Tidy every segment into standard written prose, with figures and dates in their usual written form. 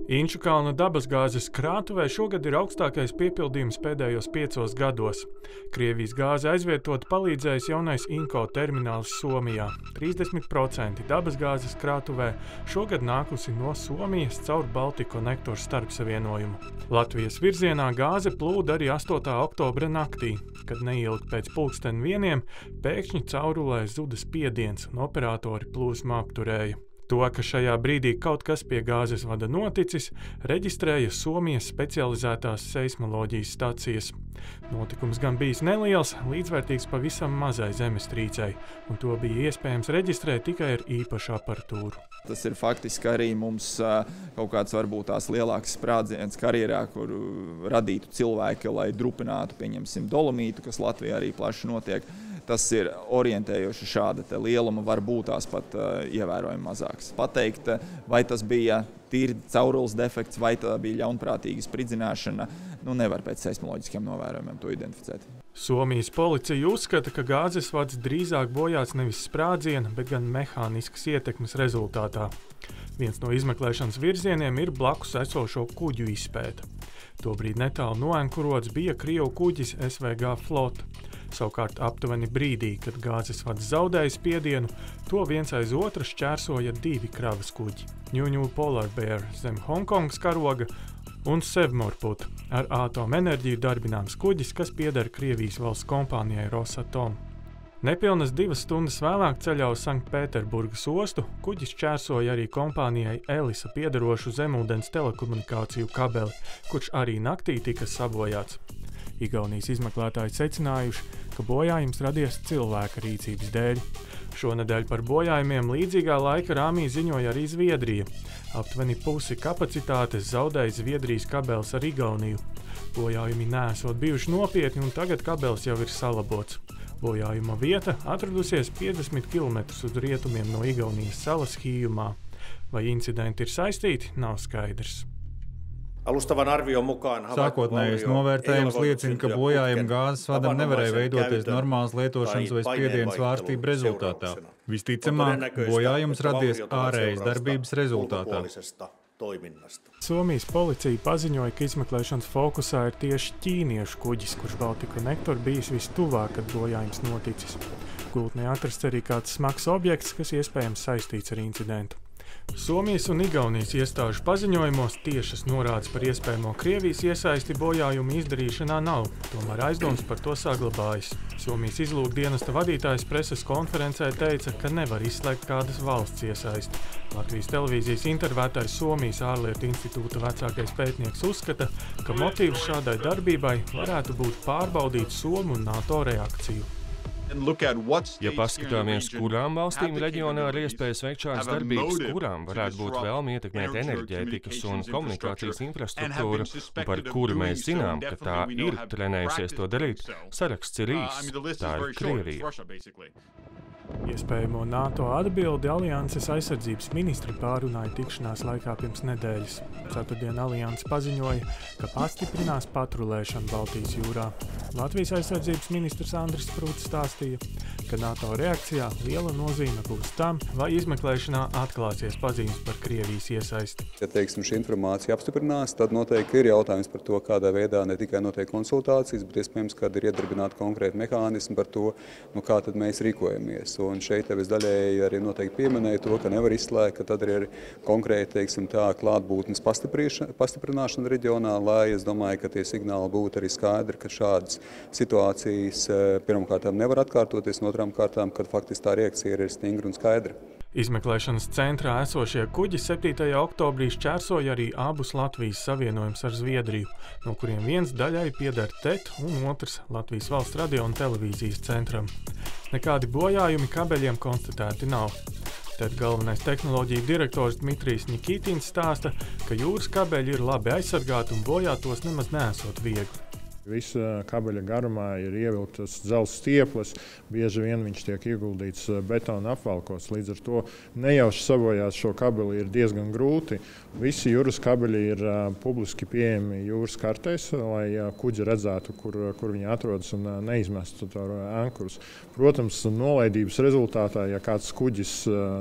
Inčukalna dabasgāzes krātuvē šogad ir augstākais piepildījums pēdējos 5 gados. Krievijas gāze aizvietot palīdzējis jaunais Inko termināls Somijā. 30% dabasgāzes krātuvē šogad nākusi no Somijas caur Balticconnector starpsavienojumu. Latvijas virzienā gāze plūda arī 8. oktobra naktī, kad neilgi pēc 1:00 pēkšņi caurulē zuda spiediens un operatori plūsmu apturēja. To, ka šajā brīdī kaut kas pie gāzes vada noticis, reģistrēja Somijas specializētās seismoloģijas stacijas. Notikums gan bijis neliels, līdzvērtīgs pavisam mazai zemestrīcei, un to bija iespējams reģistrēt tikai ar īpašu aparatūru. Tas ir faktiski arī mums kaut kāds varbūt tās lielāks sprādziens karjerā, kur radītu cilvēki, lai drupinātu, pieņemsim, dolomītu, kas Latvijā arī plaši notiek. Tas ir orientējoši šāda lieluma, varbūt tās pat ievērojami mazāks. Pateikt, vai tas bija tīri caurules defekts, vai tā bija ļaunprātīga spridzināšana, nevar pēc seismoloģiskiem novērojumiem to identificēt. Somijas policija uzskata, ka gāzes vads drīzāk bojāts nevis sprādziena, bet gan mehāniskas ietekmes rezultātā. Viens no izmeklēšanas virzieniem ir blakus esošo kuģu izpēta. Tobrīd netālu noankurots bija Krievu kuģis SVG Flota. Savukārt aptuveni brīdī, kad gāzes vads zaudēja spiedienu, to viens aiz otra šķērsoja 2 kravas kuģi – Ņuņu Polar Bear zem Hongkongas karoga un Sevmorput ar atomenerģiju darbināms kuģis, kas pieder Krievijas valsts kompānijai Rosatom. Nepilnas 2 stundas vēlāk ceļā uz Sanktpēterburgas ostu kuģis šķērsoja arī kompānijai Elisa piederošu zemūdens telekomunikāciju kabeli, kurš arī naktī tika sabojāts. Igaunijas izmeklētāji secinājuši, ka bojājums radies cilvēka rīcības dēļ. Šonedēļ par bojājumiem līdzīgā laika rāmī ziņoja arī Zviedrija. Aptuveni pusi kapacitātes zaudēja Zviedrijas kabelis ar Igauniju. Bojājumi neesot bijuši nopietni un tagad kabelis jau ir salabots. Bojājuma vieta atradusies 50 km uz rietumiem no Igaunijas salas Hijumā. Vai incidenti ir saistīti, nav skaidrs. Sākotnējais novērtējums liecina, ka bojājuma gāzes vadam nevarēja veidoties normālas lietošanas vai spiediena svārstību rezultātā. Visticamāk, bojājums radies ārējas darbības rezultātā. Somijas policija paziņoja, ka izmeklēšanas fokusā ir tieši ķīniešu kuģis, kurš Balticconnector bijis vistuvāk, kad bojājums noticis. Gultnē atrasts arī kāds smags objekts, kas iespējams saistīts ar incidentu. Somijas un Igaunijas iestāžu paziņojumos tiešas norādes par iespējamo Krievijas iesaisti bojājumu izdarīšanā nav, tomēr aizdoms par to saglabājas. Somijas izlūkdienesta vadītājs preses konferencē teica, ka nevar izslēgt kādas valsts iesaisti. Latvijas televīzijas intervētājs Somijas ārlietu institūta vecākais pētnieks uzskata, ka motīvs šādai darbībai varētu būt pārbaudīt Somu un NATO reakciju. Ja paskatāmies, kurām valstīm reģionā ir iespējas veikt šādas darbības, kurām varētu būt vēlme ietekmēt enerģētikas un komunikācijas infrastruktūru, un par kuru mēs zinām, ka tā ir trenējusies to darīt, saraksts ir īss. Tā ir Krievija. Iespējamo NATO atbildi alianses aizsardzības ministri pārunāja tikšanās laikā pirms nedēļas. Ceturtdien alianse paziņoja, ka pastiprinās patrulēšanu Baltijas jūrā. Latvijas aizsardzības ministrs Andris Sprūts stāstīja, ka NATO reakcijā liela nozīme būs tam, vai izmeklēšanā atklāsies pazīmes par Krievijas iesaisti. Ja, teiksim, šī informācija apstiprinās, tad noteikti ir jautājums par to, kādā veidā ne tikai notiek konsultācijas, bet iespējams, kad ir iedarbināti konkrēti mehānismi par to, kā tad mēs rīkojamies. Un šeit es daļēji arī noteikti pieminēju to, ka nevar izslēgt, ka tad ir arī konkrēti, teiksim, tā klātbūtnes pastiprināšana reģionā, lai es domāju, ka tie signāli būtu arī skaidri, ka šādas situācijas pirmkārtām nevar atkārtoties, un otrām kārtām, kad faktiski tā reakcija ir stingra un skaidra. Izmeklēšanas centrā esošie kuģi 7. oktobrī šķērsoja arī abus Latvijas savienojumus ar Zviedriju, no kuriem viens daļai pieder TET un otrs Latvijas valsts radio un televīzijas centram. Nekādi bojājumi kabeļiem konstatēti nav. Tad galvenais tehnoloģiju direktors Dmitrijs Nikitins stāsta, ka jūras kabeļi ir labi aizsargāti un bojātos nemaz neesot viegli. Visa kabeļa garumā ir ievilktas dzelzs stieples, bieži vien viņš tiek ieguldīts betona apvalkos, līdz ar to nejauši sabojāt šo kabeli ir diezgan grūti. Visi jūras kabeļi ir publiski pieejami jūras kartēs, lai kuģi redzētu, kur viņi atrodas un neizmestu to ankurus. Protams, nolaidības rezultātā, ja kāds kuģis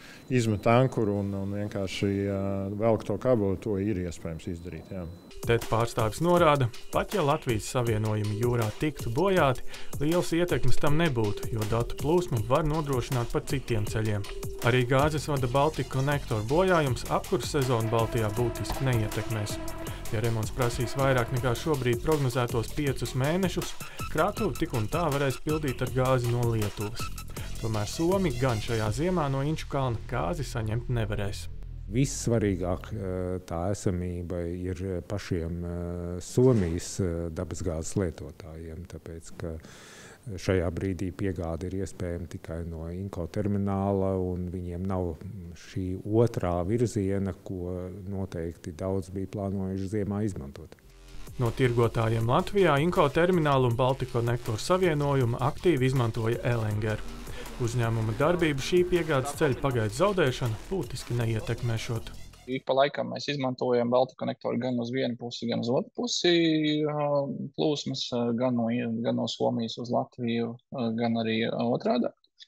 izmet ankuru un vienkārši velk to kabeli, to ir iespējams izdarīt. Jā. TET pārstāvis norāda, pat ja Latvijas savienojumi jūrā tiktu bojāti, liels ietekmes tam nebūtu, jo datu plūsmu var nodrošināt pa citiem ceļiem. Arī gāzes vada Balticconnector bojājums apkures sezonu Baltijā būtiski neietekmēs. Ja remonts prasīs vairāk nekā šobrīd prognozētos 5 mēnešus, krātuvi tik un tā varēs pildīt ar gāzi no Lietuvas. Tomēr Somi gan šajā ziemā no Inčukalna gāzi saņemt nevarēs. Vissvarīgāk tā esamība ir pašiem Somijas dabasgāzes lietotājiem, tāpēc, ka šajā brīdī piegāde ir iespējama tikai no Inko termināla, un viņiem nav šī otrā virziena, ko noteikti daudz bija plānojuši ziemā izmantot. No tirgotājiem Latvijā Inko terminālu un Balticconnector savienojumu aktīvi izmantoja Elenger. Uzņēmuma darbību šī piegādes ceļa pagaidu zaudēšana būtiski neietekmēšot. Ik pa laikam mēs izmantojam Balticconnectoru gan uz vienu pusi, gan uz otru pusi plūsmas, gan no Somijas uz Latviju, gan arī otrādā.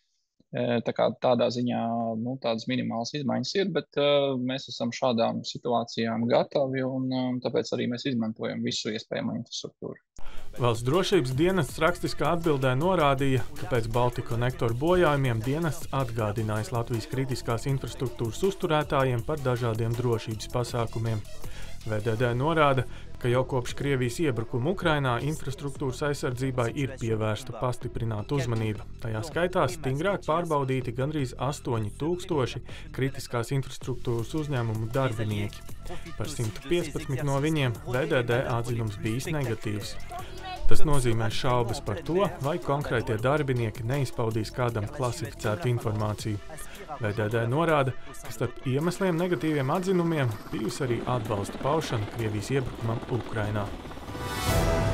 Tā kā tādā ziņā tādas minimālas izmaiņas ir, bet mēs esam šādām situācijām gatavi un tāpēc arī mēs izmantojam visu iespējamo infrastruktūru. Valsts drošības dienests rakstiskā atbildē norādīja, ka pēc Balticconnector bojājumiem dienests atgādinājis Latvijas kritiskās infrastruktūras uzturētājiem par dažādiem drošības pasākumiem. VDD norāda, ka jau kopš Krievijas iebrukuma Ukrainā infrastruktūras aizsardzībai ir pievērsta pastiprināta uzmanība. Tajā skaitā stingrāk pārbaudīti gandrīz 8000 kritiskās infrastruktūras uzņēmumu darbinieki. Par 115 no viņiem VDD atzinums bijis negatīvs. Tas nozīmē šaubas par to, vai konkrētie darbinieki neizpaudīs kādam klasificētu informāciju. VDD norāda, ka starp iemesliem negatīviem atzinumiem bijusi arī atbalsta paušana Krievijas iebrukumam Ukrainā.